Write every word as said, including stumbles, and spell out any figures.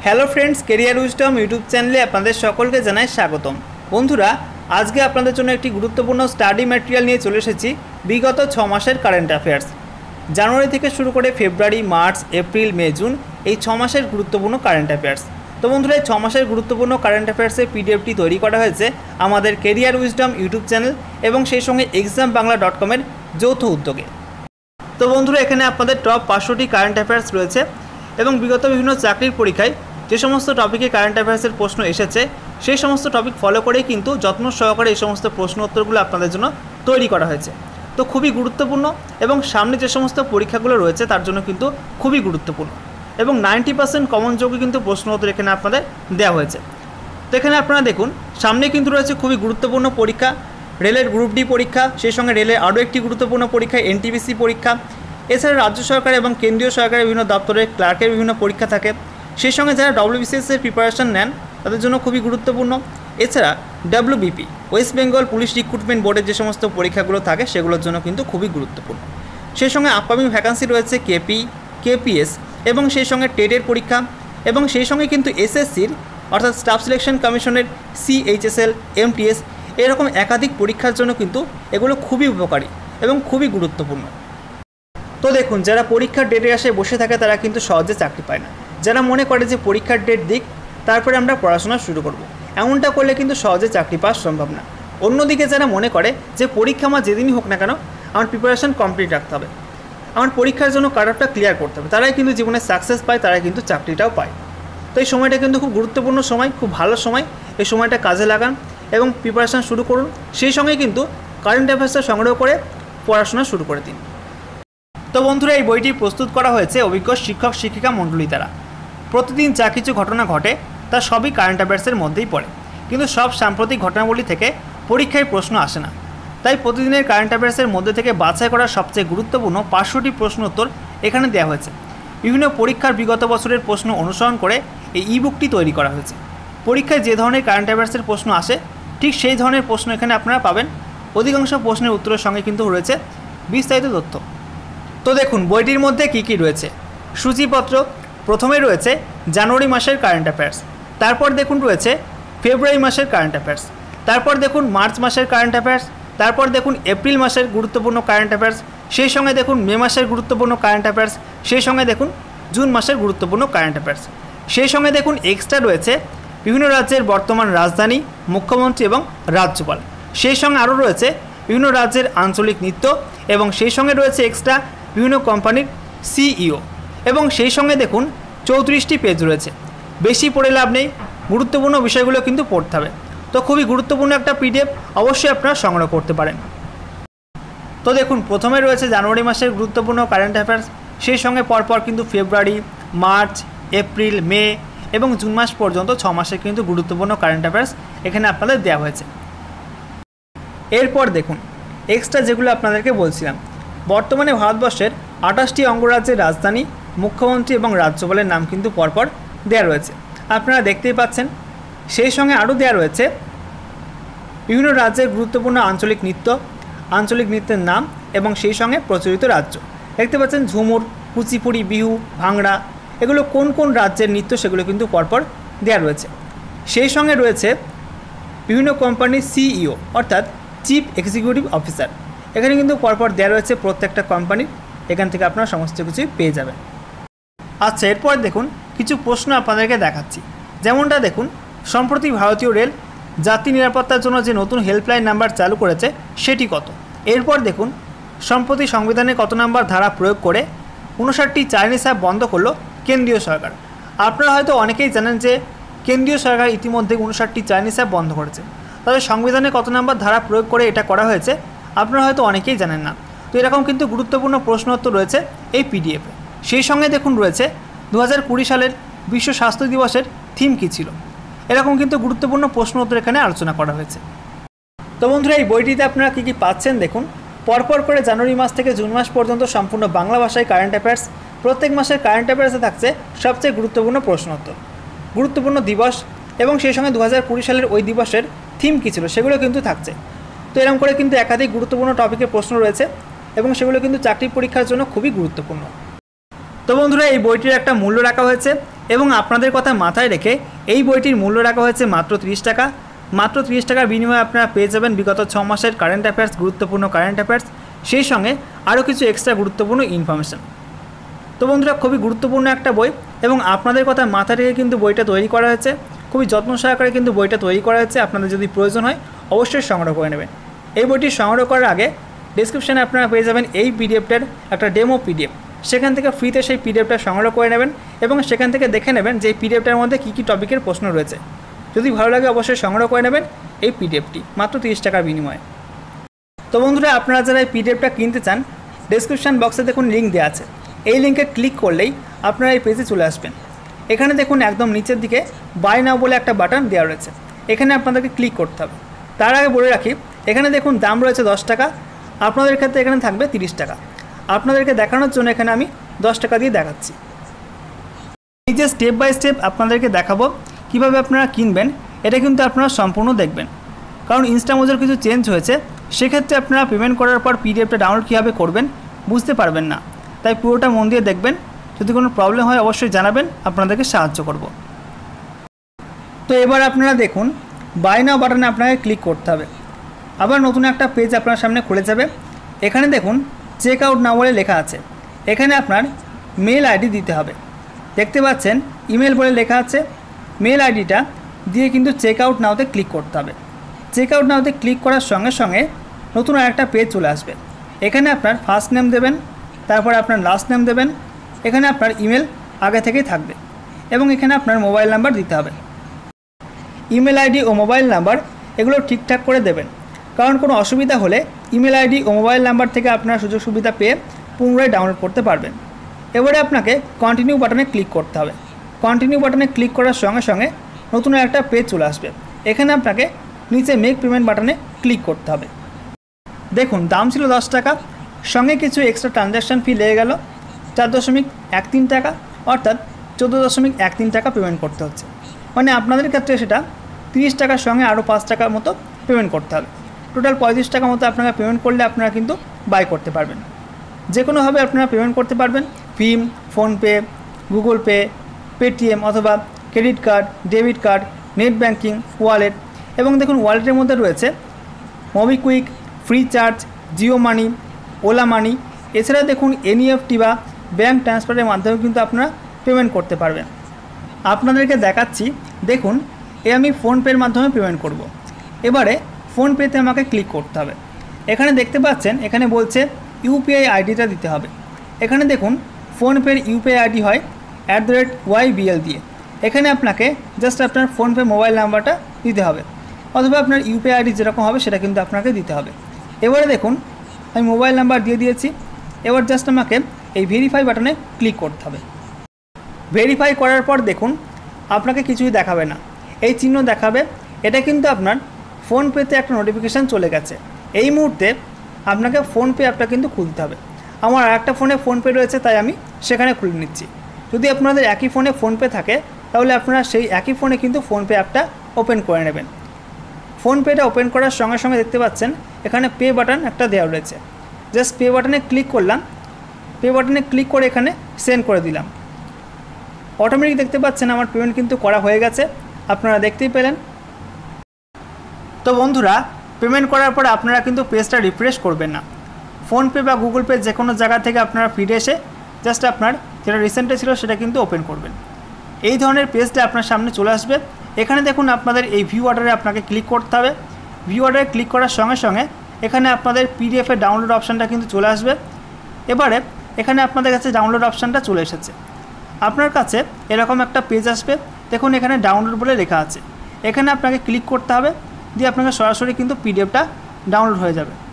Hello friends, career wisdom YouTube চ্যানেলে আপনাদের সকলকে জানাই স্বাগতম। বন্ধুরা, আজকে আপনাদের জন্য একটি গুরুত্বপূর্ণ স্টাডি ম্যাটেরিয়াল নিয়ে চলে এসেছি। বিগত ছ মাসের কারেন্ট অ্যাফেয়ার্স, জানুয়ারি থেকে শুরু করে February, March, April, May, June, এই ছ মাসের গুরুত্বপূর্ণ কারেন্ট অ্যাফেয়ার্স। তো বন্ধুরা, এই ছ মাসের গুরুত্বপূর্ণ কারেন্ট অ্যাফেয়ার্সের পিডিএফটি তৈরি করা হয়েছে আমাদের কেরিয়ার উইজডম ইউটিউব চ্যানেল এবং সেই সঙ্গে এক্সাম বাংলা ডট কমের যৌথ উদ্যোগে। তো বন্ধুরা, এখানে আপনাদের টপ পাঁচশোটি কারেন্ট অ্যাফেয়ার্স রয়েছে এবং বিগত বিভিন্ন চাকরির পরীক্ষায় যে সমস্ত টপিকে কারেন্ট অ্যাফেয়ার্সের প্রশ্ন এসেছে সেই সমস্ত টপিক ফলো করেই কিন্তু যত্ন সহকারে এই সমস্ত প্রশ্ন উত্তরগুলো আপনাদের জন্য তৈরি করা হয়েছে। তো খুবই গুরুত্বপূর্ণ এবং সামনে যে সমস্ত পরীক্ষাগুলো রয়েছে তার জন্য কিন্তু খুবই গুরুত্বপূর্ণ এবং নাইনটি পার্সেন্ট কমন যোগ্য কিন্তু প্রশ্ন উত্তর এখানে আপনাদের দেওয়া হয়েছে। তো এখানে আপনারা দেখুন, সামনে কিন্তু রয়েছে খুবই গুরুত্বপূর্ণ পরীক্ষা, রেলের গ্রুপ ডি পরীক্ষা, সেই সঙ্গে রেলের আরও একটি গুরুত্বপূর্ণ পরীক্ষা এনটিপিসি পরীক্ষা। এছাড়া রাজ্য সরকার এবং কেন্দ্রীয় সরকারের বিভিন্ন দপ্তরের ক্লার্কের বিভিন্ন পরীক্ষা থাকে। সেই সঙ্গে যারা ডব্লিউবিসিএসের প্রিপারেশন নেন তাদের জন্য খুবই গুরুত্বপূর্ণ। এছাড়া WBP West Bengal police recruitment বোর্ডের যে সমস্ত পরীক্ষাগুলো থাকে সেগুলোর জন্য কিন্তু খুবই গুরুত্বপূর্ণ। সেই সঙ্গে আপকামিং ভ্যাকান্সি রয়েছে কেপি, কেপিএস এবং সেই সঙ্গে টেটের পরীক্ষা এবং সেই সঙ্গে কিন্তু এসএসসির অর্থাৎ স্টাফ সিলেকশন কমিশনের সিএইচএসএল, এমটিএস এরকম একাধিক পরীক্ষার জন্য কিন্তু এগুলো খুবই উপকারী এবং খুবই গুরুত্বপূর্ণ। তো দেখুন, যারা পরীক্ষার ডেটে আসে বসে থাকে তারা কিন্তু সহজে চাকরি পায় না। যারা মনে করে যে পরীক্ষার ডেট দিক তারপরে আমরা পড়াশোনা শুরু করব, এমনটা করলে কিন্তু সহজে চাকরি পাওয়া সম্ভব না। অন্যদিকে যারা মনে করে যে পরীক্ষা আমার যেদিনই হোক না কেন আমার প্রিপারেশন কমপ্লিট রাখতে হবে, আমার পরীক্ষার জন্য কাট অফটা ক্লিয়ার করতে হবে, তারাই কিন্তু জীবনে সাকসেস পায়, তারাই কিন্তু চাকরিটাও পায়। তো এই সময়টা কিন্তু খুব গুরুত্বপূর্ণ সময়, খুব ভালো সময়। এই সময়টা কাজে লাগান এবং প্রিপারেশান শুরু করুন। সেই সঙ্গে কিন্তু কারেন্ট অ্যাফেয়ার্সটা সংগ্রহ করে পড়াশোনা শুরু করে দিন। তো বন্ধুরা, এই বইটি প্রস্তুত করা হয়েছে অভিজ্ঞ শিক্ষক শিক্ষিকা মণ্ডলী দ্বারা। প্রতিদিন যা কিছু ঘটনা ঘটে তা সবই কারেন্ট অ্যাফেয়ার্সের মধ্যেই পড়ে, কিন্তু সব সাম্প্রতিক ঘটনাবলী থেকে পরীক্ষায় প্রশ্ন আসে না। তাই প্রতিদিনের কারেন্ট অ্যাফেয়ার্সের মধ্যে থেকে বাছাই করা সবচেয়ে গুরুত্বপূর্ণ পাঁচশোটি প্রশ্ন উত্তর এখানে দেওয়া হয়েছে। বিভিন্ন পরীক্ষার বিগত বছরের প্রশ্ন অনুসরণ করে এই ই বুকটি তৈরি করা হয়েছে। পরীক্ষায় যে ধরনের কারেন্ট অ্যাফেয়ার্সের প্রশ্ন আসে ঠিক সেই ধরনের প্রশ্ন এখানে আপনারা পাবেন। অধিকাংশ প্রশ্নের উত্তরের সঙ্গে কিন্তু রয়েছে বিস্তারিত তথ্য। তো দেখুন, বইটির মধ্যে কী কী রয়েছে। সূচিপত্র, প্রথমে রয়েছে জানুয়ারি মাসের কারেন্ট অ্যাফেয়ার্স, তারপর দেখুন রয়েছে ফেব্রুয়ারি মাসের কারেন্ট অ্যাফেয়ার্স, তারপর দেখুন মার্চ মাসের কারেন্ট অ্যাফেয়ার্স, তারপর দেখুন এপ্রিল মাসের গুরুত্বপূর্ণ কারেন্ট অ্যাফেয়ার্স, সেই সঙ্গে দেখুন মে মাসের গুরুত্বপূর্ণ কারেন্ট অ্যাফেয়ার্স, সেই সঙ্গে দেখুন জুন মাসের গুরুত্বপূর্ণ কারেন্ট অ্যাফেয়ার্স, সেই সঙ্গে দেখুন এক্সট্রা রয়েছে বিভিন্ন রাজ্যের বর্তমান রাজধানী, মুখ্যমন্ত্রী এবং রাজ্যপাল, সেই সঙ্গে আরও রয়েছে বিভিন্ন রাজ্যের আঞ্চলিক নৃত্য এবং সেই সঙ্গে রয়েছে এক্সট্রা বিভিন্ন কোম্পানির সিইও এবং সেই সঙ্গে দেখুন চৌত্রিশটি পেজ রয়েছে। বেশি পড়ে লাভ নেই, গুরুত্বপূর্ণ বিষয়গুলো কিন্তু পড়তে হবে। তো খুবই গুরুত্বপূর্ণ একটা পিডিএফ, অবশ্যই আপনারা সংগ্রহ করতে পারেন। তো দেখুন, প্রথমে রয়েছে জানুয়ারি মাসের গুরুত্বপূর্ণ কারেন্ট অ্যাফেয়ার্স, সেই সঙ্গে পরপর কিন্তু ফেব্রুয়ারি, মার্চ, এপ্রিল, মে এবং জুন মাস পর্যন্ত ছ মাসের কিন্তু গুরুত্বপূর্ণ কারেন্ট অ্যাফেয়ার্স এখানে আপনাদের দেওয়া হয়েছে। এরপর দেখুন এক্সট্রা যেগুলো আপনাদেরকে বলছিলাম, বর্তমানে ভারতবর্ষের আঠাশটি অঙ্গরাজ্যের রাজধানী, মুখ্যমন্ত্রী এবং রাজ্যপালের নাম কিন্তু পরপর দেওয়া রয়েছে, আপনারা দেখতেই পাচ্ছেন। সেই সঙ্গে আরও দেওয়া রয়েছে বিভিন্ন রাজ্যের গুরুত্বপূর্ণ আঞ্চলিক নৃত্য, আঞ্চলিক নৃত্যের নাম এবং সেই সঙ্গে প্রচলিত রাজ্য। দেখতে পাচ্ছেন ঝুমুর, কুচিপুড়ি, বিহু, ভাংড়া এগুলো কোন কোন রাজ্যের নৃত্য সেগুলো কিন্তু পরপর দেওয়া রয়েছে। সেই সঙ্গে রয়েছে বিভিন্ন কোম্পানির সিইও অর্থাৎ চিফ এক্সিকিউটিভ অফিসার, এখানে কিন্তু পরপর দেওয়া রয়েছে প্রত্যেকটা কোম্পানির, এখান থেকে আপনারা সমস্ত কিছুই পেয়ে যাবেন। আচ্ছা, এরপর দেখুন কিছু প্রশ্ন আপনাদেরকে দেখাচ্ছি। যেমনটা দেখুন, সম্প্রতি ভারতীয় রেল যাত্রী নিরাপত্তার জন্য যে নতুন হেল্পলাইন নাম্বার চালু করেছে সেটি কত। এরপর দেখুন, সম্প্রতি সংবিধানে কত নাম্বার ধারা প্রয়োগ করে উনষাটটি চাইনিজ অ্যাপ বন্ধ করলো কেন্দ্রীয় সরকার। আপনারা হয়তো অনেকেই জানেন যে কেন্দ্রীয় সরকার ইতিমধ্যে উনষাটটি চাইনিজ অ্যাপ বন্ধ করেছে, তবে সংবিধানে কত নাম্বার ধারা প্রয়োগ করে এটা করা হয়েছে আপনারা হয়তো অনেকেই জানেন না। তো এরকম কিন্তু গুরুত্বপূর্ণ প্রশ্ন উত্তর রয়েছে এই পিডিএফে। সেই সঙ্গে দেখুন রয়েছে দু হাজার কুড়ি সালের বিশ্ব স্বাস্থ্য দিবসের থিম কী ছিল, এরকম কিন্তু গুরুত্বপূর্ণ প্রশ্ন উত্তর এখানে আলোচনা করা হয়েছে। তো বন্ধুরা, এই বইটিতে আপনারা কী কী পাচ্ছেন দেখুন। পরপর করে জানুয়ারি মাস থেকে জুন মাস পর্যন্ত সম্পূর্ণ বাংলা ভাষায় কারেন্ট অ্যাফেয়ার্স, প্রত্যেক মাসের কারেন্ট অ্যাফেয়ার্সে থাকছে সবচেয়ে গুরুত্বপূর্ণ প্রশ্ন উত্তর, গুরুত্বপূর্ণ দিবস এবং সেই সঙ্গে দু হাজার কুড়ি সালের ওই দিবসের থিম কী ছিল সেগুলো কিন্তু থাকছে। তো এরকম করে কিন্তু একাধিক গুরুত্বপূর্ণ টপিকের প্রশ্ন রয়েছে এবং সেগুলো কিন্তু চাকরি পরীক্ষার জন্য খুবই গুরুত্বপূর্ণ। তো বন্ধুরা, এই বইটির একটা মূল্য রাখা হয়েছে এবং আপনাদের কথা মাথায় রেখে এই বইটির মূল্য রাখা হয়েছে মাত্র তিরিশ টাকা। মাত্র তিরিশ টাকার বিনিময়ে আপনারা পেয়ে যাবেন বিগত ছ মাসের কারেন্ট অ্যাফেয়ার্স, গুরুত্বপূর্ণ কারেন্ট অ্যাফেয়ার্স, সেই সঙ্গে আরও কিছু এক্সট্রা গুরুত্বপূর্ণ ইনফরমেশান। তো বন্ধুরা, খুবই গুরুত্বপূর্ণ একটা বই এবং আপনাদের কথা মাথায় রেখে কিন্তু বইটা তৈরি করা হয়েছে। খুবই যত্ন সহকারে কিন্তু বইটা তৈরি করা হয়েছে। আপনাদের যদি প্রয়োজন হয় অবশ্যই সংগ্রহ করে নেবেন। এই বইটি সংগ্রহ করার আগে ডেসক্রিপশানে আপনারা পেয়ে যাবেন এই পিডিএফটার একটা ডেমো পিডিএফ। সেখান থেকে ফ্রিতে সেই পিডিএফটা সংগ্রহ করে নেবেন এবং সেখান থেকে দেখে নেবেন যে এই পিডিএফটার মধ্যে কী কী টপিকের প্রশ্ন রয়েছে। যদি ভালো লাগে অবশ্যই সংগ্রহ করে নেবেন এই পিডিএফটি মাত্র তিরিশ টাকার বিনিময়ে। তো বন্ধুরা, আপনারা যারা এই পিডিএফটা কিনতে চান, ডেসক্রিপশান বক্সে দেখুন লিঙ্ক দেওয়া আছে। এই লিঙ্কে ক্লিক করলেই আপনারা এই পেজে চলে আসবেন। এখানে দেখুন একদম নিচের দিকে বাই নাও বলে একটা বাটন দেওয়া রয়েছে, এখানে আপনাদেরকে ক্লিক করতে হবে। তার আগে বলে রাখি, এখানে দেখুন দাম রয়েছে দশ টাকা, আপনাদের ক্ষেত্রে এখানে থাকবে তিরিশ টাকা। আপনাদেরকে দেখানোর জন্য এখানে আমি দশ টাকা দিয়ে দেখাচ্ছি। এই যে স্টেপ বাই স্টেপ আপনাদেরকে দেখাবো কীভাবে আপনারা কিনবেন, এটা কিন্তু আপনারা সম্পূর্ণ দেখবেন, কারণ ইনস্টামোজের কিছু চেঞ্জ হয়েছে। সেক্ষেত্রে আপনারা পেমেন্ট করার পর পিডিএফটা ডাউনলোড কীভাবে করবেন বুঝতে পারবেন না, তাই পুরোটা মন দিয়ে দেখবেন। যদি কোনো প্রবলেম হয় অবশ্যই জানাবেন, আপনাদেরকে সাহায্য করব। তো এবার আপনারা দেখুন বাই নাও বাটনে আপনাকে ক্লিক করতে হবে। আবার নতুন একটা পেজ আপনার সামনে খুলে যাবে। এখানে দেখুন চেক আউট নাও বলে লেখা আছে। এখানে আপনার মেল আইডি দিতে হবে। দেখতে পাচ্ছেন ইমেল বলে লেখা আছে। মেল আইডিটা দিয়ে কিন্তু চেক আউট নাওতে ক্লিক করতে হবে। চেক আউট নাওতে ক্লিক করার সঙ্গে সঙ্গে নতুন আরেকটা পেজ চলে আসবে। এখানে আপনার ফার্স্ট নেম দেবেন, তারপর আপনার লাস্ট নেম দেবেন। এখানে আপনার ইমেল আগে থেকেই থাকবে এবং এখানে আপনার মোবাইল নাম্বার দিতে হবে। ইমেল আইডি ও মোবাইল নাম্বার এগুলো ঠিকঠাক করে দেবেন, কারণ কোনো অসুবিধা হলে ইমেল আইডি ও মোবাইল নাম্বার থেকে আপনারা সুযোগ সুবিধা পেয়ে পুনরায় ডাউনলোড করতে পারবেন। এবারে আপনাকে কন্টিনিউ বাটনে ক্লিক করতে হবে। কন্টিনিউ বাটনে ক্লিক করার সঙ্গে সঙ্গে নতুন একটা পেজ চলে আসবে। এখানে আপনাকে নিচে মেক পেমেন্ট বাটনে ক্লিক করতে হবে। দেখুন দাম ছিল দশ টাকা, সঙ্গে কিছু এক্সট্রা ট্রানজ্যাকশান ফি লেগে গেল চার দশমিক এক তিন টাকা, অর্থাৎ চোদ্দো দশমিক এক তিন টাকা পেমেন্ট করতে হচ্ছে। মানে আপনাদের ক্ষেত্রে সেটা তিরিশ টাকার সঙ্গে আরও পাঁচ টাকার মতো পেমেন্ট করতে হবে। টোটাল পঁয়ত্রিশ টাকা মতো আপনারা পেমেন্ট করলে আপনারা কিন্তু বাই করতে পারবেন। যে কোনোভাবে আপনারা পেমেন্ট করতে পারবেন, ভীম, ফোনপে, গুগল পে, পেটিএম অথবা credit card, debit card, net banking, wallet. এবং দেখুন ওয়ালেটের মধ্যে রয়েছে MobiKwik, Freecharge, Jio money, Ola money. এছাড়া দেখুন এনইএফটি বা ব্যাঙ্ক ট্রান্সফারের মাধ্যমে কিন্তু আপনারা পেমেন্ট করতে পারবেন। আপনাদেরকে দেখাচ্ছি, দেখুন এ আমি ফোনপের মাধ্যমে পেমেন্ট করব। এবারে ফোনপেতে আমাকে ক্লিক করতে হবে। এখানে দেখতে পাচ্ছেন এখানে বলছে ইউপিআই আইডিটা দিতে হবে। এখানে দেখুন ফোনপের ইউপিআই আইডি হয় অ্যাট দ্য রেট ওয়াইবিএল দিয়ে। এখানে আপনাকে জাস্ট আপনার ফোনপে মোবাইল নাম্বারটা দিতে হবে, অথবা আপনার ইউপিআই আইডি যেরকম হবে সেটা কিন্তু আপনাকে দিতে হবে। এবারে দেখুন আমি মোবাইল নাম্বার দিয়ে দিয়েছি। এবার জাস্ট আমাকে এই ভেরিফাই বাটনে ক্লিক করতে হবে। ভেরিফাই করার পর দেখুন আপনাকে কিছুই দেখাবে না, এই চিহ্ন দেখাবে। এটা কিন্তু আপনার ফোনপেতে একটা নোটিফিকেশান চলে গেছে। এই মুহূর্তে আপনাকে ফোনপে অ্যাপটা কিন্তু খুলতে হবে। আমার আর একটা ফোনে ফোনপে রয়েছে, তাই আমি সেখানে খুলে নিচ্ছি। যদি আপনাদের একই ফোনে ফোনপে থাকে তাহলে আপনারা সেই একই ফোনে কিন্তু ফোনপে অ্যাপটা ওপেন করে নেবেন। ফোনপেটা ওপেন করার সঙ্গে সঙ্গে দেখতে পাচ্ছেন এখানে পে বাটন একটা দেওয়া রয়েছে। জাস্ট পে বাটনে ক্লিক করলাম। পে বাটনে ক্লিক করে এখানে সেন্ড করে দিলাম। অটোমেটিক দেখতে পাচ্ছেন আমার পেমেন্ট কিন্তু করা হয়ে গেছে, আপনারা দেখতেই পেলেন। তো বন্ধুরা, পেমেন্ট করার পর আপনারা কিন্তু পেজটা রিফ্রেশ করবেন না। ফোনপে বা গুগল পে যে কোনো জায়গা থেকে আপনারা ফিরে এসে জাস্ট আপনার যেটা রিসেন্টে ছিল সেটা কিন্তু ওপেন করবেন। এই ধরনের পেজটা আপনার সামনে চলে আসবে। এখানে দেখুন আপনাদের এই ভিউ অর্ডারে আপনাকে ক্লিক করতে হবে। ভিউ অর্ডারে ক্লিক করার সঙ্গে সঙ্গে এখানে আপনাদের পিডিএফের ডাউনলোড অপশানটা কিন্তু চলে আসবে। এবারে এখানে আপনাদের কাছে ডাউনলোড অপশানটা চলে এসেছে। আপনার কাছে এরকম একটা পেজ আসবে। দেখুন এখানে ডাউনলোড বলে লেখা আছে। এখানে আপনাকে ক্লিক করতে হবে, দিয়ে আপনাকে সরাসরি কিন্তু পিডিএফটা ডাউনলোড হয়ে যাবে।